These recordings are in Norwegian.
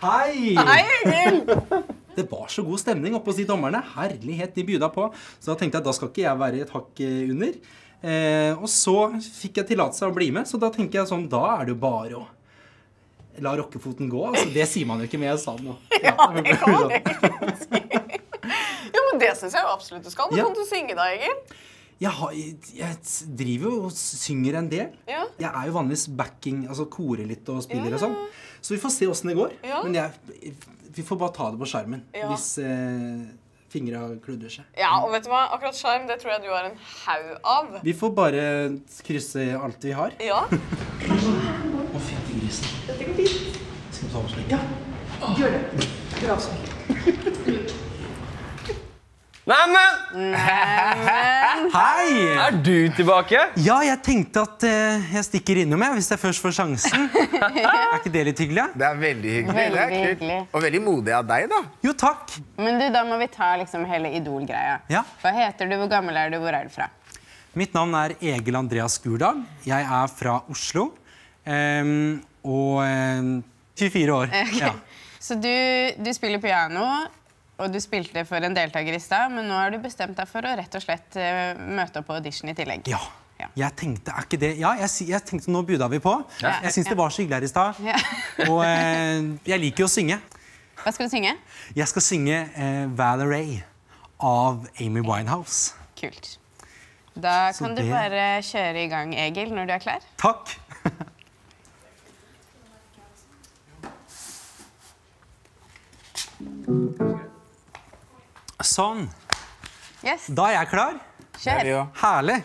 Hei! Hei, Egil! Det var så god stemning oppe hos de dommerne. Herlighet, de bjuda på. Så da tenkte jeg, da skal ikke jeg være et hakk under. Og så fikk jeg tillatelse å bli med, så da tenker jeg sånn, da er det jo bare å la rockefoten gå. Altså, det sier man jo ikke, men jeg sa det nå. Ja, det kan man egentlig si. Jo, men det synes jeg jo absolutt du skal. Nå kan du synge da, Egil. Jeg driver jo og synger en del. Ja. Jeg er jo vanligvis backing, altså korer litt og spiller og sånn. Så vi får se hvordan det går. Ja. Men vi får bare ta det på skjermen, hvis fingra kludrer seg. Ja, og vet du hva? Akkurat skjerm, det tror jeg du har en haug av. Vi får bare krysse alt vi har. Ja. Å, fytti grisen. Dette går fint. Skal vi ta oss litt? Ja, gjør det. Gjør avsnitt. Neimen! Hei! Er du tilbake? Ja, jeg tenkte at jeg stikker innom hvis jeg først får sjansen. Er ikke det litt hyggelig? Det er veldig hyggelig. Veldig Det er kult. hyggelig. Og veldig modig av deg, da. Jo, takk. Men du, da må vi ta liksom hele Idol-greia. Ja. Hva heter du, hvor gammel er du, hvor er du fra? Mitt navn er Egil Andreas Skurdal. Jeg er fra Oslo. Og 24 år. Okay. Ja. Så du spiller piano, og du spilte for en deltaker i stad, men nå har du bestemt deg for å rett og slett møte opp på audition i tillegg. Ja. Jeg tenkte, er ikke det? Ja, jeg tenkte, nå buda vi på. Jeg synes det var så hyggelig her i stad. Ja. Og jeg liker jo å synge. Hva skal du synge? Jeg skal synge Valerie av Amy Winehouse. Kult. Da Så kan du det- bare kjøre i gang, Egil, når du er klar. Takk. Sånn. Yes, Da er jeg klar. kjør. Ja. Herlig.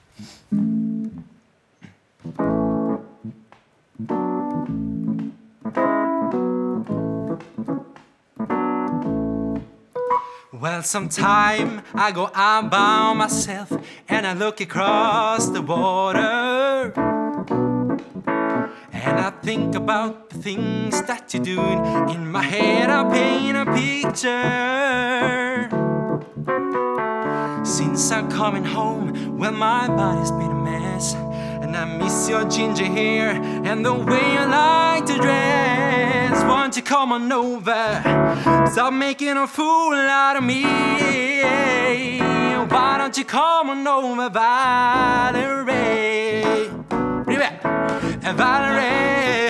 Well, sometime I go out by myself and I look across the water and I think about the things that you're doing. In my head I paint a picture. Since I'm coming home, well, my body's been a mess. And I miss your ginger hair and the way you like to dress. Won't you come on over? Stop making a fool out of me. Why don't you come on over, Valerie? Valerie.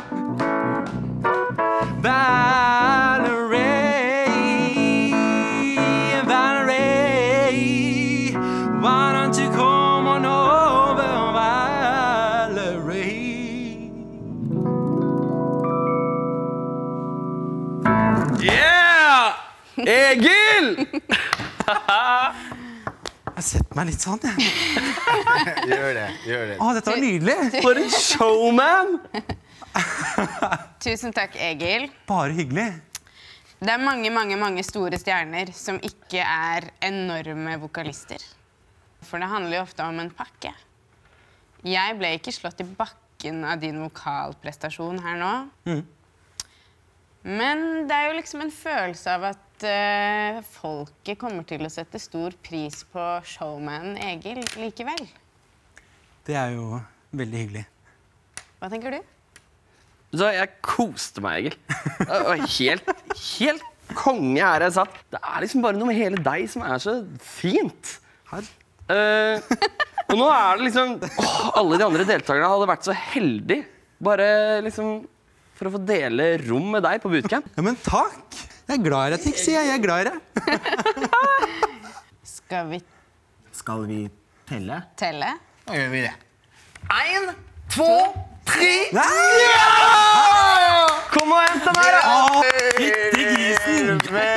Valerie. Why don't you come on over, Valerie? Yeah! Egil! Jeg setter meg litt sånn, jeg. Gjør det. Å, dette var nydelig. For en showman! Tusen takk, Egil. Bare hyggelig. Det er mange store stjerner som ikke er enorme vokalister. For det handler jo ofte om en pakke. Jeg ble ikke slått i bakken av din vokalprestasjon her nå. Men det er jo liksom en følelse av at folket kommer til å sette stor pris på showmanen Egil likevel. Det er jo veldig hyggelig. Hva tenker du? Så jeg koste meg, Egil. Det var helt konge her jeg satt. Det er liksom bare noe med hele deg som er så fint. Her. Og nå er det liksom alle de andre deltakerne hadde vært så heldige bare liksom for å få dele rom med deg på bootcamp. Ja, men takk. Jeg er glad i deg, Tixi. Jeg er glad i deg. Skal vi telle? Telle? Da gjør vi det. 1, 2, 3. Kom og hent den her! Fytti grisen!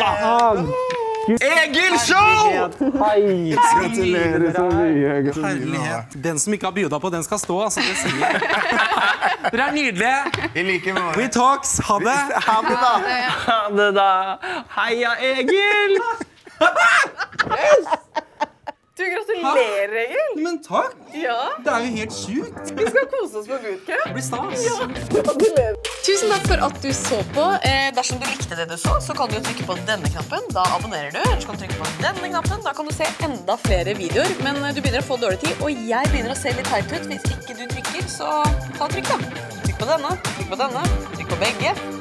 Egil Show! Gratulerer så mye. Herlighet. Den som ikke har bjuda på, den skal stå. Altså, det sier jeg. Dere er nydelige. I like måte. We talks. Ha det. Ha det, da. Ha det da. Heia, Egil! Du, gratulerer, Egil! Men takk. Ja, Det er jo helt sjukt. vi skal kose oss på bootcamp. Det blir stas. Tusen takk for at du så på. Dersom du likte det du så kan du trykke på denne knappen. Da abonnerer du. Eller så kan du trykke på denne knappen. Da kan du se enda flere videoer. Men du begynner å få dårlig tid, og jeg begynner å se litt teit ut. Hvis ikke du trykker, så ta trykk da. Trykk på denne, trykk på denne, trykk på begge.